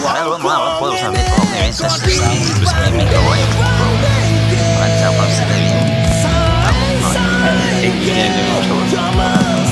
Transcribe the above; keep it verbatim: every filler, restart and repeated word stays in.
حلوة ما puedo usar de todo, me ves así, pues me me cago en Mantap, habis dari. Aku mau. Eh, ini dia, dia mau coba.